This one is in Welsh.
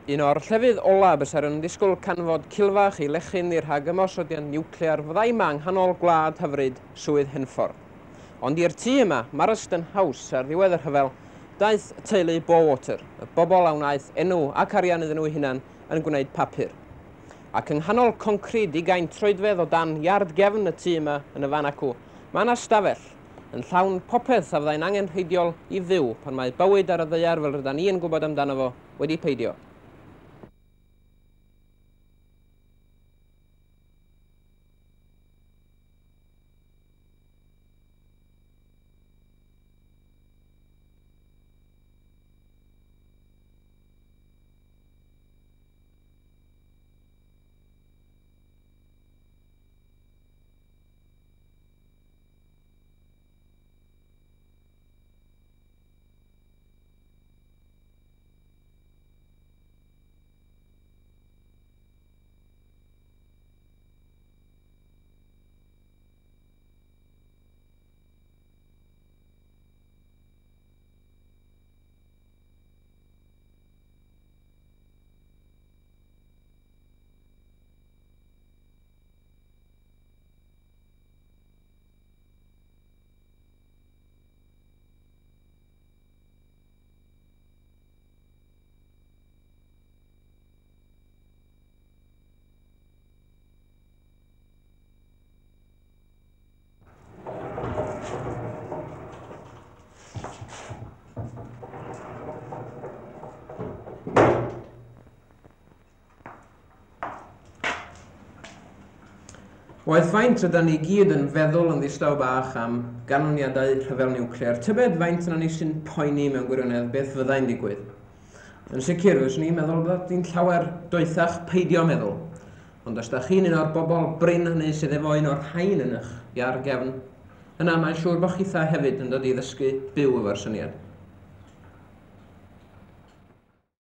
Un o'r llefydd ola bysar yn disgwyl canfod cilfach i lechu'n i'r rhagymosodiad niwclear fyddai yma yng nghanol gwlad hyfryd Swydd Hynffordd. Ond i'r tŷ yma, Marston House ar ddiwedd yr rhyfel, daeth teulu Bowater, y bobl a wnaeth enw ac arian iddyn nhw hunan yn gwneud papur. Ac yng nghanol concrid i gain troedfedd o dan iard gefn y tŷ yma yn y fan acw, mae yna stafell yn llawn popeth a fyddai'n angenrheidiol i fyw pan mae bywyd ar y ddaear fel rydyn ni yn gwybod amdano fo wedi peidio. Waeth faint rydyn ni gyd yn feddwl yn ddistaw bach am ganlyniadau rhyfel niwclear, tybed faint yna ni sy'n poeni mewn gwirionedd beth fyddai'n digwydd. Yn sicr, fyswn ni'n meddwl bod ni'n llawer doethach peidio meddwl, ond os da chi'n un o'r bobl bryn hynny sydd efo un o'r rhain yn eich iar gefn, yna mae'n siŵr bod chi tha hefyd yn dod i ddysgu byw efo'r syniad.